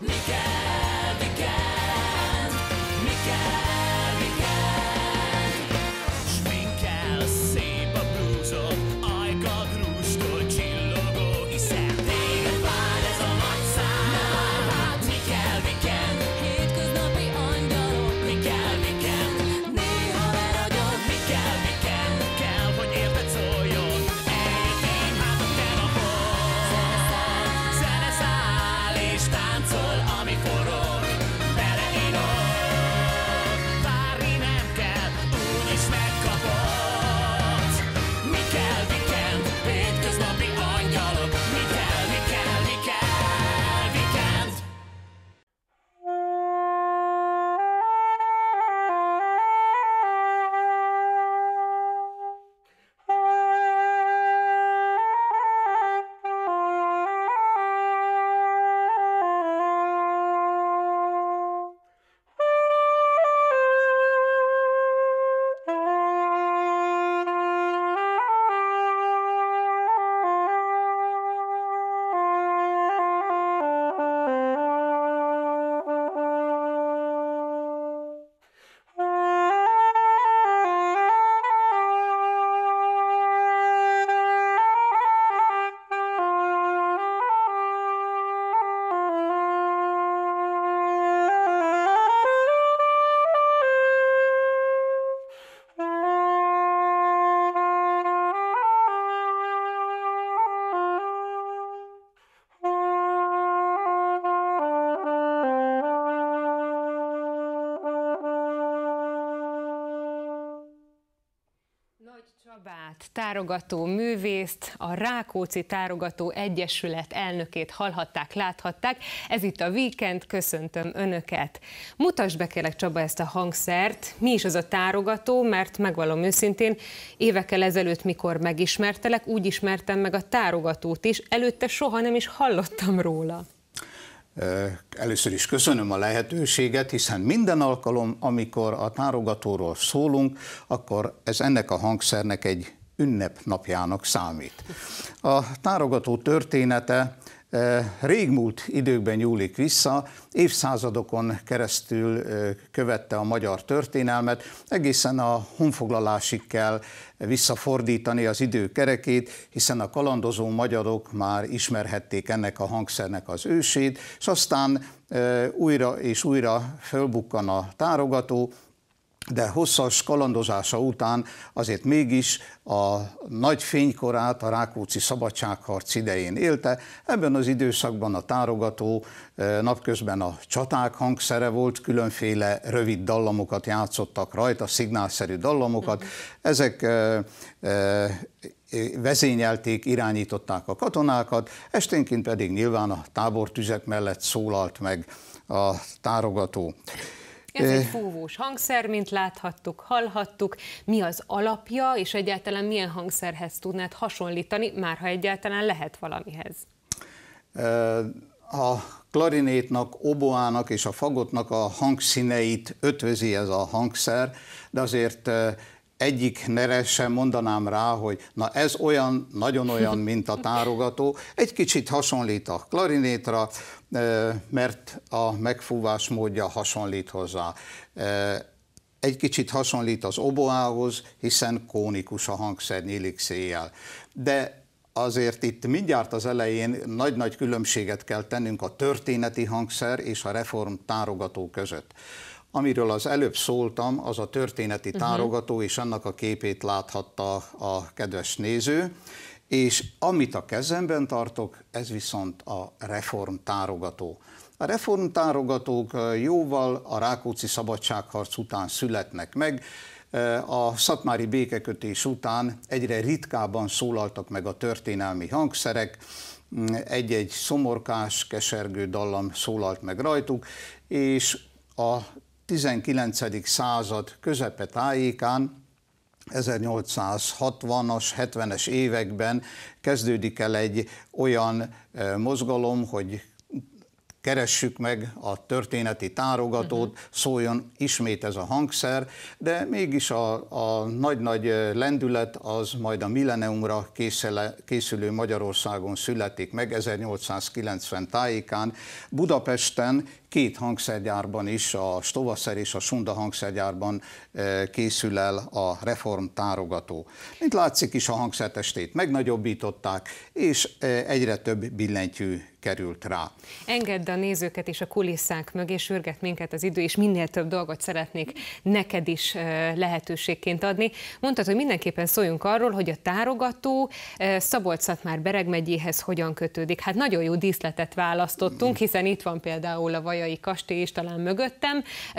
Csabát, tárogató művészt, a Rákóczi Tárogató Egyesület elnökét hallhatták, láthatták. Ez itt a Weekend, köszöntöm Önöket. Mutasd be kérlek, Csaba, ezt a hangszert. Mi is az a tárogató, mert megvallom őszintén, évekkel ezelőtt, mikor megismertelek, úgy ismertem meg a tárogatót is, előtte soha nem is hallottam róla. Először is köszönöm a lehetőséget, hiszen minden alkalom, amikor a tárogatóról szólunk, akkor ez ennek a hangszernek egy ünnepnapjának számít. A tárogató története régmúlt időkben nyúlik vissza, évszázadokon keresztül követte a magyar történelmet, egészen a honfoglalásig kell visszafordítani az idő kerekét, hiszen a kalandozó magyarok már ismerhették ennek a hangszernek az ősét, és aztán újra és újra fölbukkan a tárogató, de hosszas kalandozása után azért mégis a nagy fénykorát a rákóczi szabadságharc idején élte. Ebben az időszakban a tárogató napközben a csaták hangszere volt, különféle rövid dallamokat játszottak rajta, szignálszerű dallamokat. Ezek vezényelték, irányították a katonákat, esténként pedig nyilván a tábortüzek mellett szólalt meg a tárogató. Ez egy fúvós hangszer, mint láthattuk, hallhattuk. Mi az alapja, és egyáltalán milyen hangszerhez tudnád hasonlítani, már ha egyáltalán lehet valamihez? A klarinétnak, oboának és a fagotnak a hangszíneit ötvözi ez a hangszer, de azért egyik nere sem mondanám rá, hogy na ez olyan, nagyon olyan, mint a tárogató. Egy kicsit hasonlít a klarinétra, mert a megfúvás módja hasonlít hozzá. Egy kicsit hasonlít az oboához, hiszen kónikus a hangszer, nyílik széjjel. De azért itt mindjárt az elején nagy-nagy különbséget kell tennünk a történeti hangszer és a reform tárogató között. Amiről az előbb szóltam, az a történeti tárogató, és annak a képét láthatta a kedves néző, és amit a kezemben tartok, ez viszont a reform tárogató. A reform tárogatók jóval a rákóczi szabadságharc után születnek meg, a szatmári békekötés után egyre ritkábban szólaltak meg a történelmi hangszerek, egy-egy szomorkás, kesergő dallam szólalt meg rajtuk, és a 19. század közepe tájékán, 1860-as, 70-es években kezdődik el egy olyan mozgalom, hogy keressük meg a történeti tárogatót, szóljon ismét ez a hangszer, de mégis a nagy-nagy lendület az majd a milleniumra készülő Magyarországon születik meg 1890 tájékán. Budapesten 2 hangszergyárban is, a Stovaszer és a Sunda hangszergyárban készül el a reform tárogató. Mint látszik is, a hangszertestét megnagyobbították, és egyre több billentyű került rá. Engedd a nézőket és a kulisszák mögé, sürget minket az idő, és minél több dolgot szeretnék neked is lehetőségként adni. Mondtad, hogy mindenképpen szóljunk arról, hogy a tárogató Szabolcs-Szatmár Bereg megyéhez hogyan kötődik. Hát nagyon jó díszletet választottunk, hiszen itt van például a Vajai kastély is talán mögöttem.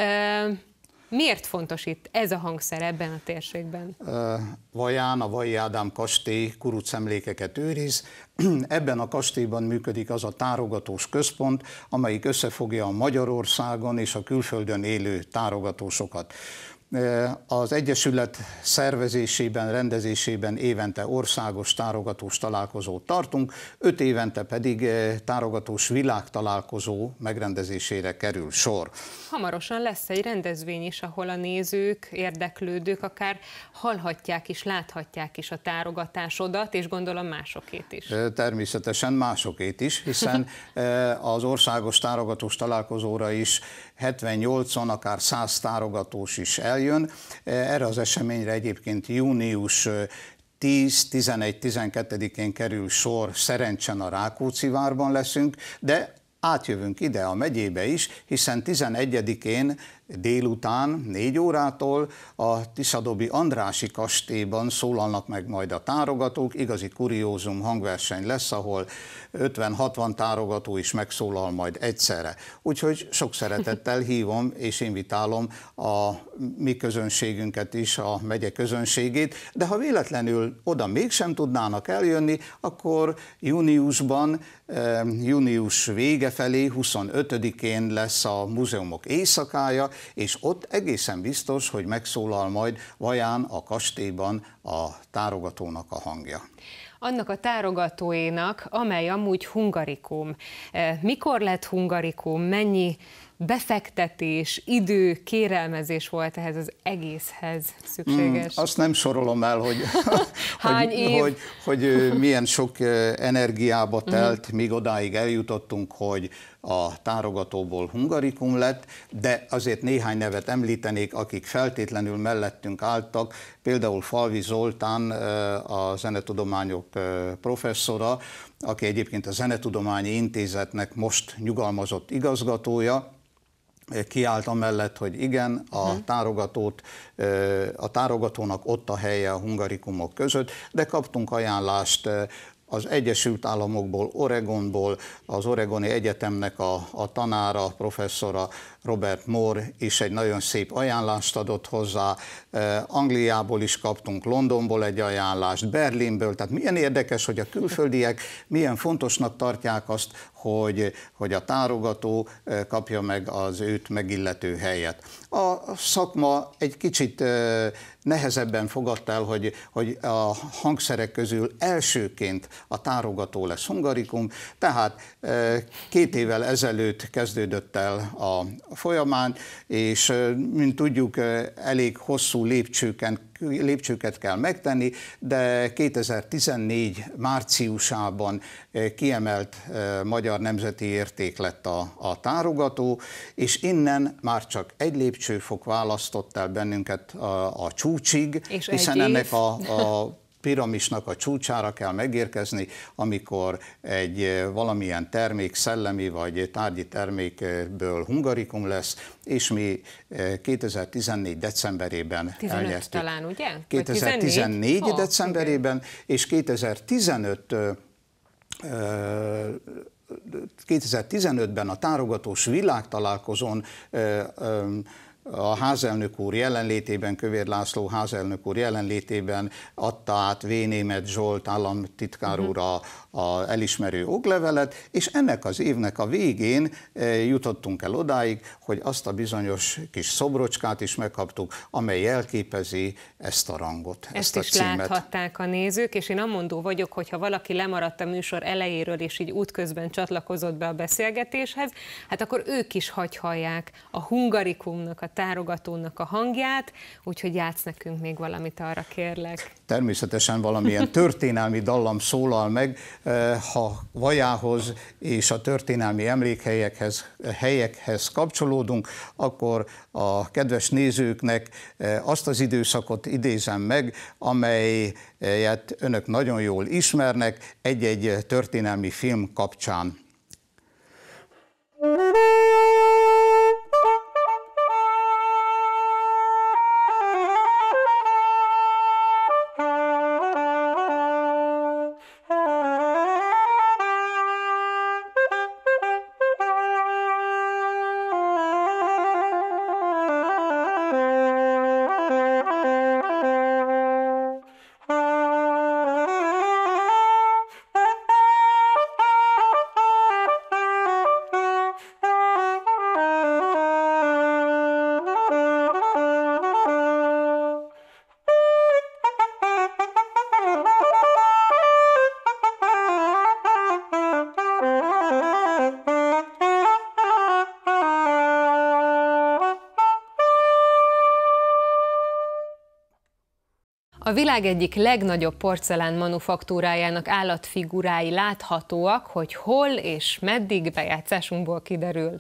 Miért fontos itt ez a hangszer ebben a térségben? Vaján a Vajai Ádám kastély kurucemlékeket őriz. Ebben a kastélyban működik az a tárogatós központ, amelyik összefogja a Magyarországon és a külföldön élő tárogatósokat. Az Egyesület szervezésében, rendezésében évente országos tárogatós találkozót tartunk, 5 évente pedig tárogatós világtalálkozó megrendezésére kerül sor. Hamarosan lesz egy rendezvény is, ahol a nézők, érdeklődők akár hallhatják is, láthatják is a tárogatásodat, és gondolom másokét is. Természetesen másokét is, hiszen az országos tárogatós találkozóra is 78-on, akár 100 tárogatós is eljön. Erre az eseményre egyébként június 10-11-12-én kerül sor, Szerencsen a Rákóczivárban leszünk, de átjövünk ide a megyébe is, hiszen 11-én délután 4 órától a Tiszadobi Andrássy kastélyban szólalnak meg majd a tárogatók, igazi kuriózum hangverseny lesz, ahol 50-60 tárogató is megszólal majd egyszerre. Úgyhogy sok szeretettel hívom és invitálom a mi közönségünket is, a megye közönségét, de ha véletlenül oda mégsem tudnának eljönni, akkor júniusban, június vége felé, 25-én lesz a múzeumok éjszakája, és ott egészen biztos, hogy megszólal majd Vaján a kastélyban a tárogatónak a hangja. Annak a tárogatóénak, amely amúgy hungarikum. Mikor lett hungarikum, mennyi befektetés, idő, kérelmezés volt ehhez az egészhez szükséges? Azt nem sorolom el, hogy milyen sok energiába telt, míg odáig eljutottunk, hogy a tárogatóból hungarikum lett, de azért néhány nevet említenék, akik feltétlenül mellettünk álltak, például Falvi Zoltán, a zenetudományok professzora, aki egyébként a Zenetudományi Intézetnek most nyugalmazott igazgatója, kiállt amellett, hogy igen, a tárogatónak ott a helye a hungarikumok között, de kaptunk ajánlást az Egyesült Államokból, Oregonból, az Oregoni Egyetemnek a tanára, professzora Robert Moore is egy nagyon szép ajánlást adott hozzá, Angliából is kaptunk, Londonból egy ajánlást, Berlinből, tehát milyen érdekes, hogy a külföldiek milyen fontosnak tartják azt, hogy a tárogató kapja meg az őt megillető helyet. A szakma egy kicsit nehezebben fogadta el, hogy a hangszerek közül elsőként a tárogató lesz hungarikum, tehát 2 évvel ezelőtt kezdődött el a folyamány, és mint tudjuk, elég hosszú lépcsőket kell megtenni, de 2014 márciusában kiemelt magyar nemzeti érték lett a tárogató, és innen már csak egy lépcsőfok választott el bennünket a csúcsig, hiszen ennek a piramisnak a csúcsára kell megérkezni, amikor egy valamilyen termék, szellemi vagy tárgyi termékből hungarikum lesz, és mi 2014 decemberében 15 elnyertük. Talán, ugye? 2014 decemberében, és 2015-ben a tárogatós világtalálkozón a házelnök úr jelenlétében, Kövér László házelnök úr jelenlétében adta át V. Németh Zsolt államtitkár úr a elismerő oklevelet, és ennek az évnek a végén jutottunk el odáig, hogy azt a bizonyos kis szobrocskát is megkaptuk, amely jelképezi ezt a rangot, ezt a címet. Ezt is láthatták a nézők, és én amondó vagyok, hogyha valaki lemaradt a műsor elejéről, és így útközben csatlakozott be a beszélgetéshez, hát akkor ők is hallják a Hungarikumnak, a tárogatónak a hangját, úgyhogy játsz nekünk még valamit, arra kérlek. Természetesen valamilyen történelmi dallam szólal meg, ha Vajához és a történelmi emlékhelyekhez kapcsolódunk, akkor a kedves nézőknek azt az időszakot idézem meg, amelyet önök nagyon jól ismernek egy-egy történelmi film kapcsán. A világ egyik legnagyobb porcelán manufaktúrájának állatfigurái láthatóak, hogy hol és meddig, bejátszásunkból kiderül.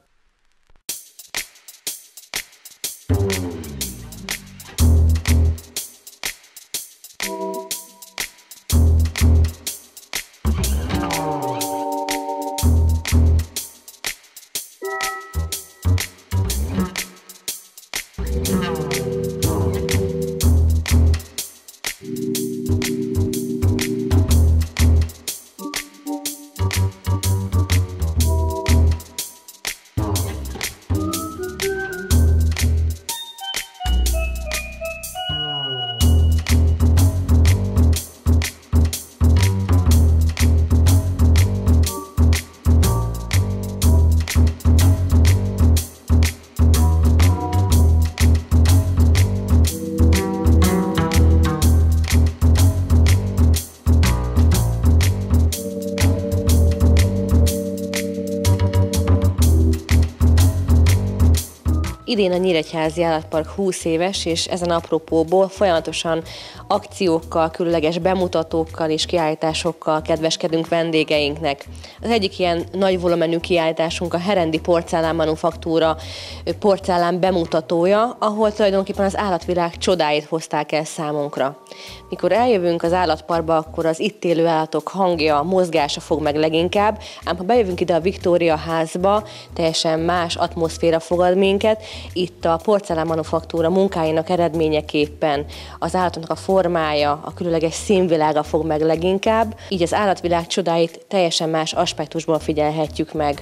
Idén a Nyíregyházi Állatpark 20 éves, és ezen apropóból folyamatosan akciókkal, különleges bemutatókkal és kiállításokkal kedveskedünk vendégeinknek. Az egyik ilyen nagy volumenű kiállításunk a Herendi Porcelán Manufaktúra porcelán bemutatója, ahol tulajdonképpen az állatvilág csodáit hozták el számunkra. Mikor eljövünk az állatparkba, akkor az itt élő állatok hangja, mozgása fog meg leginkább, ám ha bejövünk ide a Viktória házba, teljesen más atmoszféra fogad minket. Itt a porcelán manufaktúra munkáinak eredményeképpen az állatoknak a formája, a különleges színvilága fog meg leginkább, így az állatvilág csodáit teljesen más aspektusból figyelhetjük meg.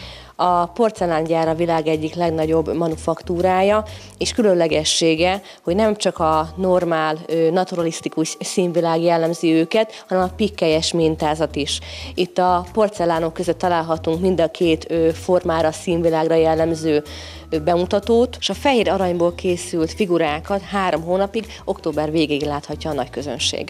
A porcelángyár a világ egyik legnagyobb manufaktúrája, és különlegessége, hogy nem csak a normál, naturalisztikus színvilág jellemzi őket, hanem a pikkelyes mintázat is. Itt a porcelánok között találhatunk mind a két formára, színvilágra jellemző bemutatót, és a fehér aranyból készült figurákat 3 hónapig, október végéig láthatja a nagy közönség.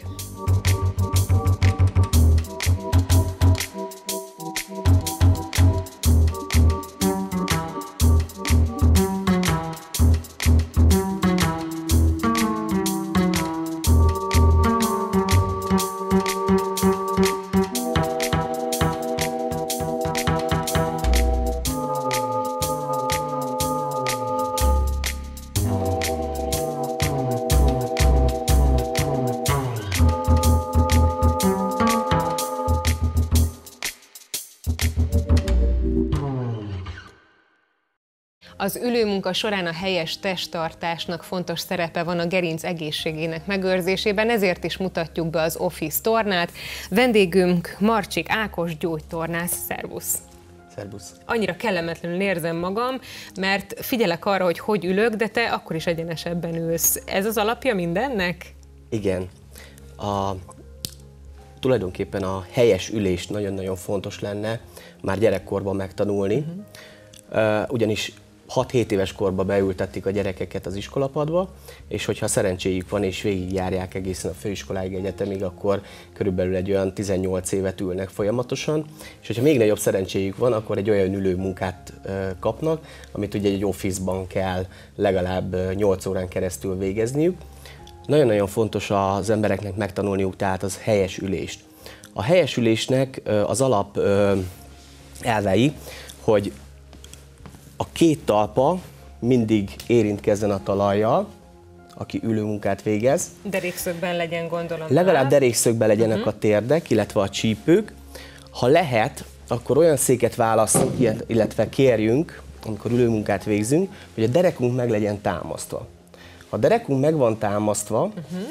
Az ülőmunka során a helyes testtartásnak fontos szerepe van a gerinc egészségének megőrzésében, ezért is mutatjuk be az Office tornát. Vendégünk Marcsik Ákos gyógytornász. Szervusz! Szerbusz. Annyira kellemetlenül érzem magam, mert figyelek arra, hogy hogy ülök, de te akkor is egyenesebben ülsz. Ez az alapja mindennek? Igen. Tulajdonképpen a helyes ülést nagyon-nagyon fontos lenne már gyerekkorban megtanulni, ugyanis 6-7 éves korban beültették a gyerekeket az iskolapadba, és hogyha szerencséjük van és végigjárják egészen a főiskoláig, egyetemig, akkor körülbelül egy olyan 18 évet ülnek folyamatosan, és hogyha még nagyobb szerencséjük van, akkor egy olyan ülőmunkát kapnak, amit ugye egy office-ban kell legalább 8 órán keresztül végezniük. Nagyon-nagyon fontos az embereknek megtanulniuk tehát az helyes ülést. A helyes ülésnek az alap elvei, hogy a két talpa mindig érintkezzen a talajjal, aki ülőmunkát végez. Derékszögben legyen, gondolom. Legalább derékszögben legyenek a térdek, illetve a csípők. Ha lehet, akkor olyan széket választunk, illetve kérjünk, amikor ülőmunkát végzünk, hogy a derekunk meg legyen támasztva. Ha a derekunk meg van támasztva,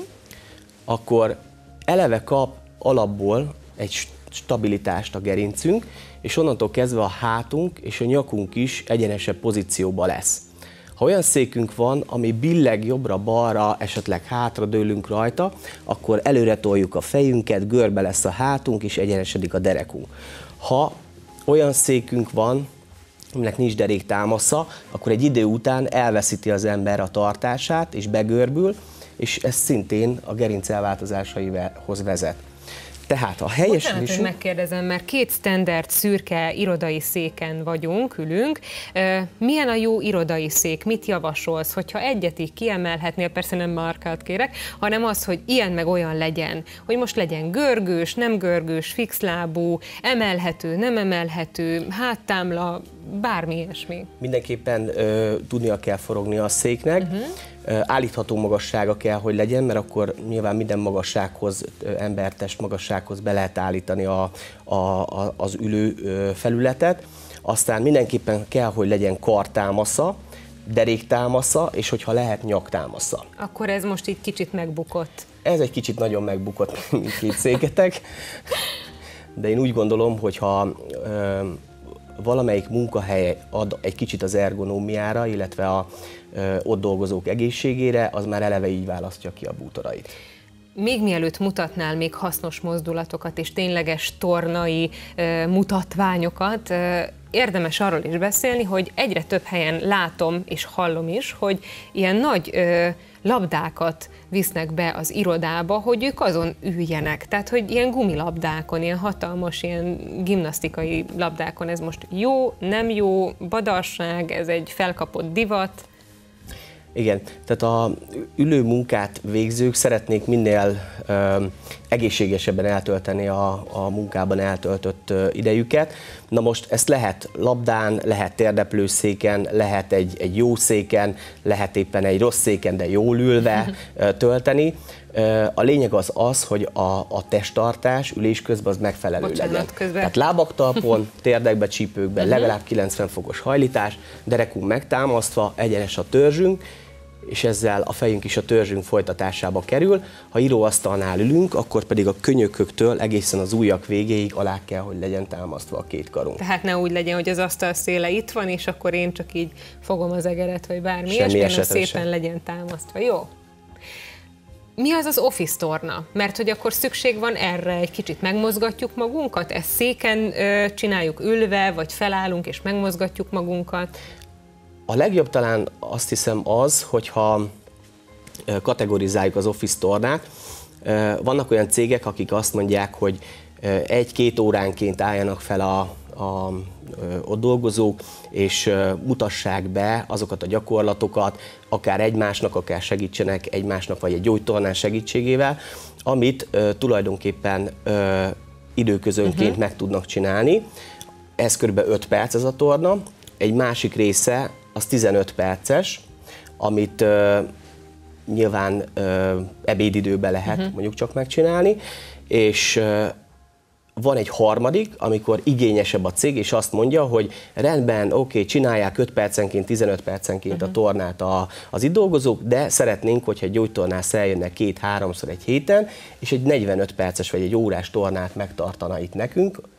akkor eleve kap alapból egy stabilitást a gerincünk, és onnantól kezdve a hátunk és a nyakunk is egyenesebb pozícióban lesz. Ha olyan székünk van, ami billeg jobbra-balra, esetleg hátra dőlünk rajta, akkor előre toljuk a fejünket, görbe lesz a hátunk és egyenesedik a derekunk. Ha olyan székünk van, aminek nincs deréktámasza, akkor egy idő után elveszíti az ember a tartását és begörbül, és ez szintén a gerinc elváltozásaihoz vezet. Tehát a helyes Bocsánat, hogy megkérdezem, mert két standard szürke irodai széken ülünk. Milyen a jó irodai szék? Mit javasolsz? Hogyha egyet így kiemelhetnél, persze nem markát kérek, hanem az, hogy ilyen meg olyan legyen. Hogy most legyen görgős, nem görgős, fixlábú, emelhető, nem emelhető, háttámla, bármi ilyesmi. Mindenképpen tudnia kell forogni a széknek. Állítható magassága kell, hogy legyen, mert akkor nyilván minden magassághoz, embertest magassághoz be lehet állítani az ülő felületet. Aztán mindenképpen kell, hogy legyen kartámasza, deréktámasza, és hogyha lehet, nyaktámasza. Akkor ez most így kicsit megbukott. Ez egy kicsit nagyon megbukott mindkét széketek, de én úgy gondolom, hogy ha valamelyik munkahely ad egy kicsit az ergonómiára, illetve a ott dolgozók egészségére, az már eleve így választja ki a bútorait. Még mielőtt mutatnál még hasznos mozdulatokat és tényleges tornai mutatványokat, érdemes arról is beszélni, hogy egyre több helyen látom és hallom is, hogy ilyen nagy labdákat visznek be az irodába, hogy ők azon üljenek. Tehát, hogy ilyen gumilabdákon, ilyen hatalmas, ilyen gimnasztikai labdákon, ez most jó, nem jó, badarság, ez egy felkapott divat. Igen, tehát a ülő munkát végzők szeretnék minél egészségesebben eltölteni a munkában eltöltött idejüket. Na most ezt lehet labdán, lehet térdeplőszéken, lehet egy jó széken, lehet éppen egy rossz széken, de jól ülve tölteni. A lényeg az, hogy a testtartás ülés közben az megfelelő legyen. Tehát lábak talpon, térdekbe, csípőkben legalább 90 fokos hajlítás, derekunk megtámasztva, egyenes a törzsünk, és ezzel a fejünk is a törzsünk folytatásába kerül. Ha íróasztalnál ülünk, akkor pedig a könyököktől egészen az ujjak végéig alá kell, hogy legyen támasztva a két karunk. Tehát ne úgy legyen, hogy az asztal széle itt van, és akkor én csak így fogom az egeret, vagy bármi ilyesmi, hanem szépen legyen támasztva. Jó? Mi az az office torna? Mert hogy akkor szükség van erre, egy kicsit megmozgatjuk magunkat? Ezt széken csináljuk ülve, vagy felállunk és megmozgatjuk magunkat? A legjobb talán azt hiszem az, hogyha kategorizáljuk az office tornát. Vannak olyan cégek, akik azt mondják, hogy 1-2 óránként álljanak fel ott dolgozók, és mutassák be azokat a gyakorlatokat, akár egymásnak, akár segítsenek egymásnak, vagy egy gyógytornán segítségével, amit tulajdonképpen időközönként meg tudnak csinálni. Ez kb. 5 perc ez a torna. Egy másik része az 15 perces, amit nyilván ebédidőben lehet mondjuk csak megcsinálni, és van egy harmadik, amikor igényesebb a cég, és azt mondja, hogy rendben, oké, csinálják 5 percenként, 15 percenként a tornát az itt dolgozók, de szeretnénk, hogyha egy gyógytornász eljönnek 2-3-szor egy héten, és egy 45 perces vagy egy órás tornát megtartana itt nekünk,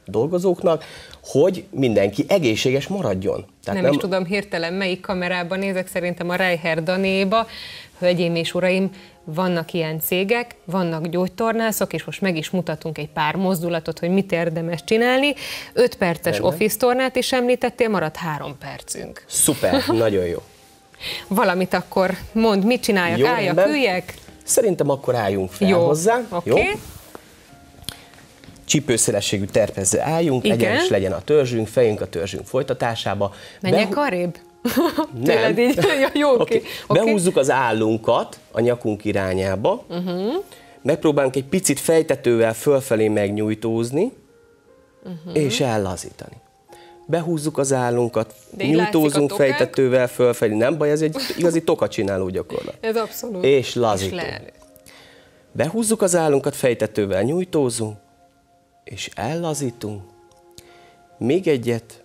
dolgozóknak, hogy mindenki egészséges maradjon. Tehát nem is tudom hirtelen melyik kamerában nézek, szerintem a Reiher Danéba. Hölgyeim és uraim, vannak ilyen cégek, vannak gyógytornászok, és most meg is mutatunk egy pár mozdulatot, hogy mit érdemes csinálni. 5 perces office tornát is említettél, maradt 3 percünk. Szuper, nagyon jó. Valamit akkor mondd, mit csináljak, jó, álljak, üljek? Szerintem akkor álljunk fel hozzá. Okay. Jó. Csípőszélességű terpezze álljunk, egyenes legyen a törzsünk, fejünk a törzsünk folytatásába. Menjek arrébb? Nem. Így. Jó, okay. Behúzzuk az állunkat a nyakunk irányába, megpróbálunk egy picit fejtetővel fölfelé megnyújtózni, és ellazítani. Behúzzuk az állunkat, nyújtózunk fejtetővel fölfelé. Nem baj, ez egy igazi tokacsináló gyakorlat. Ez abszolút. És lazítunk. Behúzzuk az állunkat, fejtetővel nyújtózunk, és ellazítunk. Még egyet,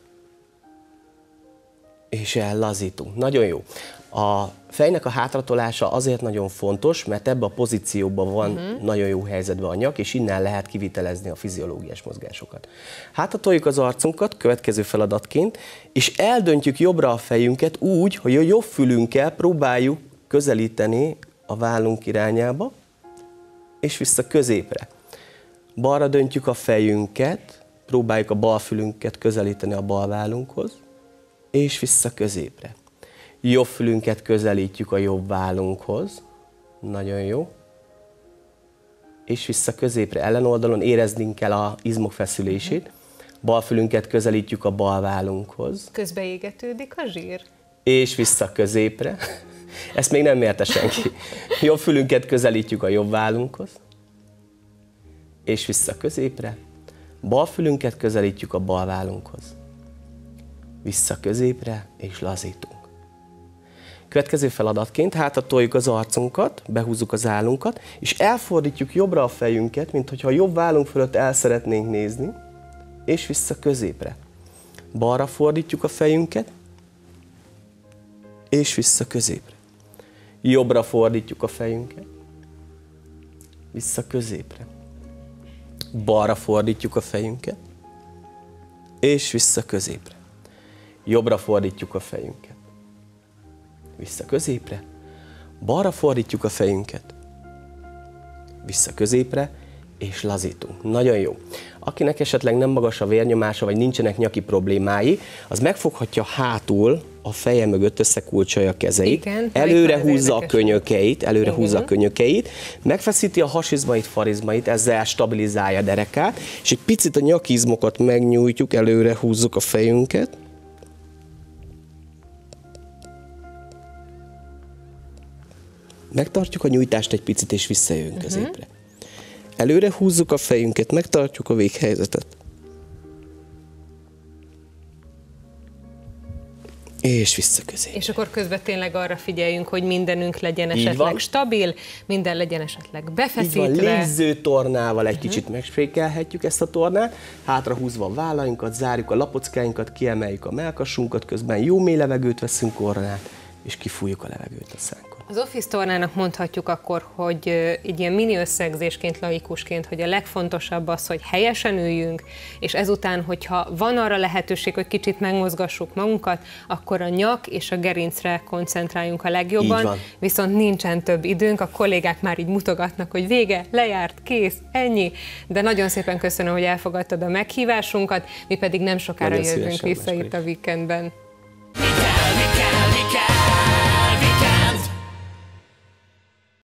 és ellazítunk. Nagyon jó. A fejnek a hátratolása azért nagyon fontos, mert ebben a pozícióban van nagyon jó helyzetben a nyak, és innen lehet kivitelezni a fiziológiás mozgásokat. Hátratoljuk az arcunkat következő feladatként, és eldöntjük jobbra a fejünket úgy, hogy a jobb fülünkkel próbáljuk közelíteni a vállunk irányába, és vissza középre. Balra döntjük a fejünket, próbáljuk a bal fülünket közelíteni a bal vállunkhoz, és vissza középre. Jobb fülünket közelítjük a jobb vállunkhoz. Nagyon jó. És vissza középre. Ellenoldalon éreznünk kell az izmok feszülését. Bal fülünket közelítjük a bal vállunkhoz. Közben égetődik a zsír. És vissza középre. Ezt még nem mérte senki. Jobb fülünket közelítjük a jobb vállunkhoz. És vissza középre. Bal fülünket közelítjük a bal vállunkhoz. Vissza középre, és lazítunk. Következő feladatként hátratoljuk az arcunkat, behúzzuk az állunkat, és elfordítjuk jobbra a fejünket, mint hogyha a jobb vállunk fölött el szeretnénk nézni, és vissza középre. Balra fordítjuk a fejünket, és vissza középre. Jobbra fordítjuk a fejünket, vissza középre. Balra fordítjuk a fejünket, és vissza középre. Jobbra fordítjuk a fejünket, vissza középre, balra fordítjuk a fejünket, vissza középre, és lazítunk. Nagyon jó. Akinek esetleg nem magas a vérnyomása, vagy nincsenek nyaki problémái, az megfoghatja hátul a feje mögött, összekulcsolja a kezeit, előre húzza a könyökeit, megfeszíti a hasizmait, farizmait, ezzel stabilizálja a derekát, és egy picit a nyakizmokat megnyújtjuk, előre húzzuk a fejünket, megtartjuk a nyújtást egy picit, és visszajövünk középre. Előre húzzuk a fejünket, megtartjuk a véghelyzetet. És vissza középre. És akkor közben tényleg arra figyeljünk, hogy mindenünk legyen esetleg stabil, minden legyen esetleg befeszítve. Így van, léző tornával egy kicsit megsprékelhetjük ezt a tornát, hátra húzva a vállainkat, zárjuk a lapockáinkat, kiemeljük a mellkasunkat, közben jó mély levegőt veszünk orrán, és kifújjuk a levegőt a szánkon. Az office tornának mondhatjuk akkor, hogy egy ilyen mini összegzésként, laikusként, hogy a legfontosabb az, hogy helyesen üljünk, és ezután, hogyha van arra lehetőség, hogy kicsit megmozgassuk magunkat, akkor a nyak és a gerincre koncentráljunk a legjobban, viszont nincsen több időnk, a kollégák már így mutogatnak, hogy vége, lejárt, kész, ennyi, de nagyon szépen köszönöm, hogy elfogadtad a meghívásunkat, mi pedig nem sokára jövünk vissza itt a Weekendben.